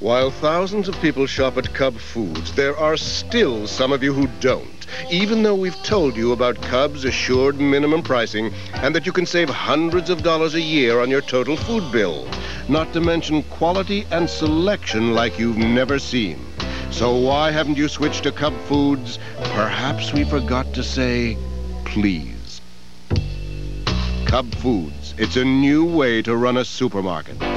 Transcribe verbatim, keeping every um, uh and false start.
While thousands of people shop at Cub Foods, there are still some of you who don't, even though we've told you about Cub's assured minimum pricing and that you can save hundreds of dollars a year on your total food bill, not to mention quality and selection like you've never seen. So why haven't you switched to Cub Foods? Perhaps we forgot to say, please. Cub Foods, it's a new way to run a supermarket.